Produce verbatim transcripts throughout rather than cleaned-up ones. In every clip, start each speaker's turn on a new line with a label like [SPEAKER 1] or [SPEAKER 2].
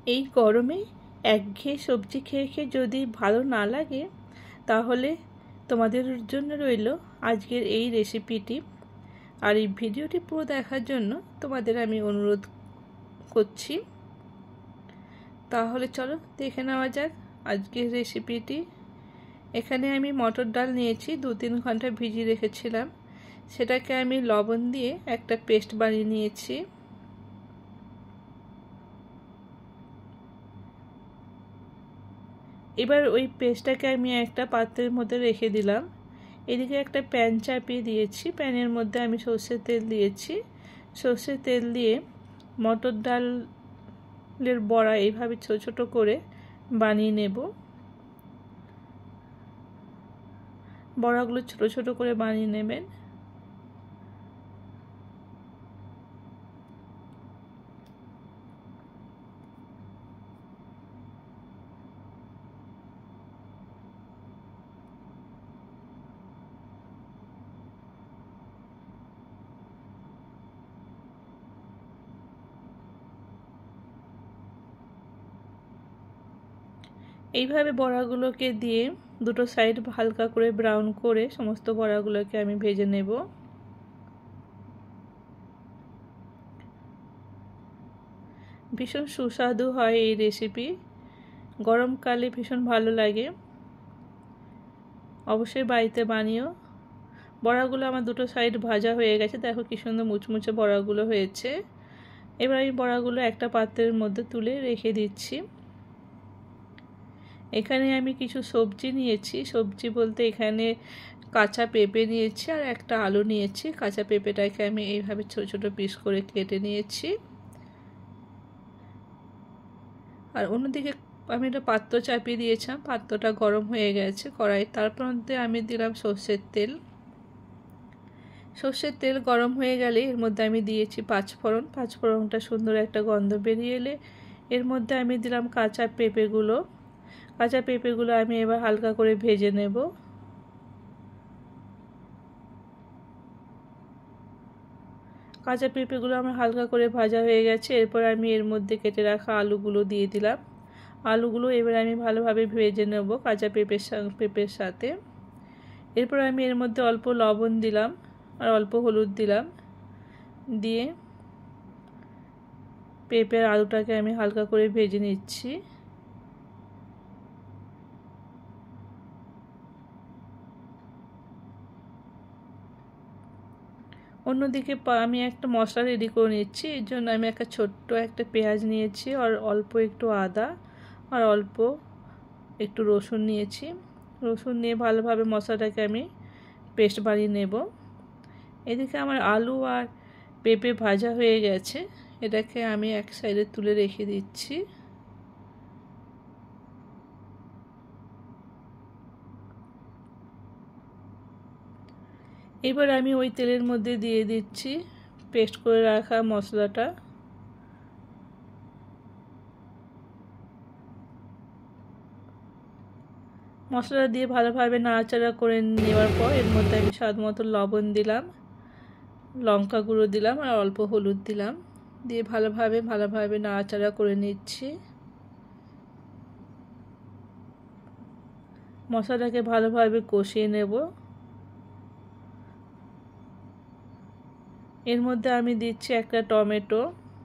[SPEAKER 1] এই গরমে একঘেয়ে সবজি খেয়ে খেয়ে যদি ভালো না লাগে তাহলে তোমাদের জন্য রইল আজকের এই রেসিপিটি। আর এই ভিডিওটি পুরো দেখার জন্য তোমাদের আমি অনুরোধ করছি। তাহলে চলো দেখে নেওয়া যাক আজকের রেসিপিটি। এখানে আমি মটর ডাল নিয়েছি, দু তিন ঘন্টা ভিজিয়ে রেখেছিলাম। সেটাকে আমি লবণ দিয়ে একটা পেস্ট বানিয়ে নিয়েছি। এবার ওই পেস্টটাকে আমি একটা পাত্রের মধ্যে রেখে দিলাম। এদিকে একটা প্যান চাপিয়ে দিয়েছি, প্যানের মধ্যে আমি সর্ষের তেল দিয়েছি। সর্ষের তেল দিয়ে মটর ডালের বড়া এইভাবে ছোট ছোট করে বানিয়ে নেব। বড়াগুলো ছোট ছোট করে বানিয়ে নেবেন। এইভাবে বড়াগুলোকে দিয়ে দুটো সাইড হালকা করে ব্রাউন করে সমস্ত বড়াগুলোকে আমি ভেজে নেব। ভীষণ সুস্বাদু হয় এই রেসিপি, গরমকালে ভীষণ ভালো লাগে, অবশ্যই বাড়িতে বানিও। বড়াগুলো আমার দুটো সাইড ভাজা হয়ে গেছে, দেখো কি সুন্দর মুচমুচে বড়াগুলো হয়েছে। এবার আমি বড়াগুলো একটা পাত্রের মধ্যে তুলে রেখে দিচ্ছি। এখানে আমি কিছু সবজি নিয়েছি, সবজি বলতে এখানে কাঁচা পেঁপে নিয়েছি আর একটা আলু নিয়েছি। কাঁচা পেঁপেটাকে আমি এইভাবে ছোট ছোট পিস করে কেটে নিয়েছি। আর অন্যদিকে আমি একটা পাত্র চাপিয়ে দিয়েছিলাম, পাত্রটা গরম হয়ে গেছে কড়াই। তারপর মধ্যে আমি দিলাম সর্ষের তেল। সর্ষের তেল গরম হয়ে গেলে এর মধ্যে আমি দিয়েছি পাঁচফোড়ন। পাঁচফোড়নটা সুন্দর একটা গন্ধ বেরিয়ে এলে এর মধ্যে আমি দিলাম কাঁচা পেঁপেগুলো। কাঁচা পেঁপেগুলো আমি এবার হালকা করে ভেজে নেব। কাঁচা পেঁপেগুলো আমার হালকা করে ভাজা হয়ে গেছে। এরপর আমি এর মধ্যে কেটে রাখা আলুগুলো দিয়ে দিলাম। আলুগুলো এবার আমি ভালোভাবে ভেজে নেব কাঁচা পেঁপের পেঁপের সাথে। এরপর আমি এর মধ্যে অল্প লবণ দিলাম আর অল্প হলুদ দিলাম। দিয়ে পেঁপে আর আলুটাকে আমি হালকা করে ভেজে নিচ্ছি। অন্যদিকে আমি একটা মশলা রেডি করে নিচ্ছি। এর জন্য আমি একটা ছোট্ট একটা পেঁয়াজ নিয়েছি আর অল্প একটু আদা আর অল্প একটু রসুন নিয়েছি। রসুন নিয়ে ভালোভাবে মশলাটাকে আমি পেস্ট বানিয়ে নেব। এদিকে আমার আলু আর পেঁপে ভাজা হয়ে গেছে, এটাকে আমি এক সাইডে তুলে রেখে দিচ্ছি। এবার আমি ওই তেলের মধ্যে দিয়ে দিচ্ছি পেস্ট করে রাখা মশলাটা। মশলাটা দিয়ে ভালোভাবে নাড়াচাড়া করে নেওয়ার পর এর মধ্যে আমি স্বাদ মতো লবণ দিলাম, লঙ্কা গুঁড়ো দিলাম আর অল্প হলুদ দিলাম। দিয়ে ভালোভাবে ভালোভাবে নাড়াচাড়া করে নিচ্ছি। মশলাটাকে ভালোভাবে কষিয়ে নেব। এর মধ্যে আমি দিচ্ছি একটা টমেটো।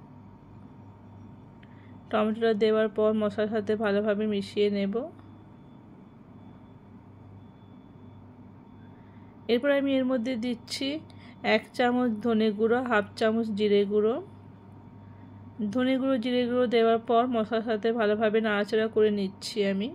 [SPEAKER 1] টমেটোটা দেওয়ার পর মশলার সাথে ভালোভাবে মিশিয়ে নেব। এরপর আমি এর মধ্যে দিচ্ছি এক চামচ ধনে গুঁড়ো, হাফ চামচ জিরে গুঁড়ো। ধনে গুঁড়ো জিরে গুঁড়ো দেওয়ার পর মশলার সাথে ভালোভাবে নাড়াচাড়া করে নিচ্ছি আমি।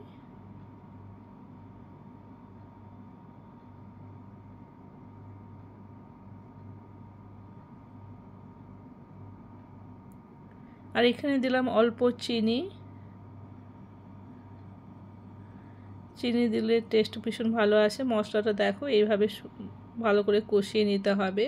[SPEAKER 1] আর এখানে দিলাম অল্প চিনি। চিনি দিলে টেস্ট ভীষণ ভালো আসে। মশলাটা দেখো এইভাবে ভালো করে কষিয়ে নিতে হবে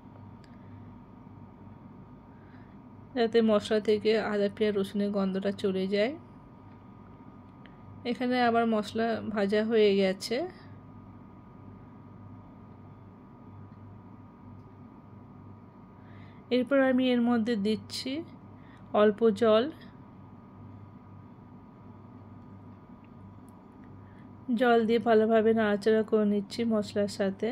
[SPEAKER 1] যাতে মশলা থেকে আদা পেঁয়াজ রসুনের গন্ধটা চলে যায়। এখানে আবার মশলা ভাজা হয়ে গেছে। এরপর আমি এর মধ্যে দিচ্ছি অল্প জল। জল দিয়ে ভালোভাবে নাড়াচাড়া করে নিচ্ছি মশলার সাথে।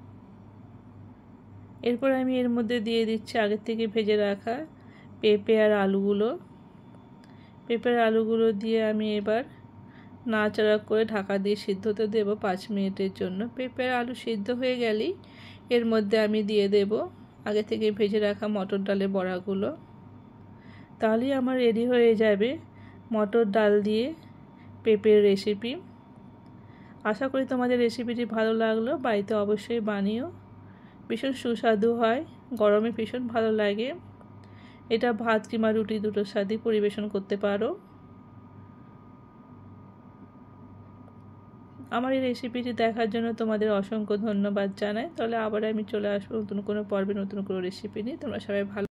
[SPEAKER 1] এরপর আমি এর মধ্যে দিয়ে দিচ্ছি আগের থেকে ভেজে রাখা পেঁপে আর আলুগুলো। পেঁপে আর আলুগুলো দিয়ে আমি এবার নাড়াচাড়া করে ঢাকা দিয়ে সিদ্ধ হতে দেবো পাঁচ মিনিটের জন্য। পেঁপে আর আলু সিদ্ধ হয়ে গেলেই এর মধ্যে আমি দিয়ে দেব আগে থেকে ভেজে রাখা মটর ডালের বড়াগুলো। তাহলেই আমার রেডি হয়ে যাবে মটর ডাল দিয়ে পেঁপের রেসিপি। আশা করি তোমাদের রেসিপিটি ভালো লাগলো, বাড়িতে অবশ্যই বানিও। ভীষণ সুস্বাদু হয়, গরমে ভীষণ ভালো লাগে। এটা ভাত কিংবা রুটি দুটোর সাথে পরিবেশন করতে পারো। আমার এই রেসিপিটি দেখার জন্য তোমাদের অসংখ্য ধন্যবাদ জানাই। তাহলে আবার আমি চলে আসবো নতুন কোনো পর্বে নতুন কোনো রেসিপি নিয়ে। তোমরা সবাই ভালো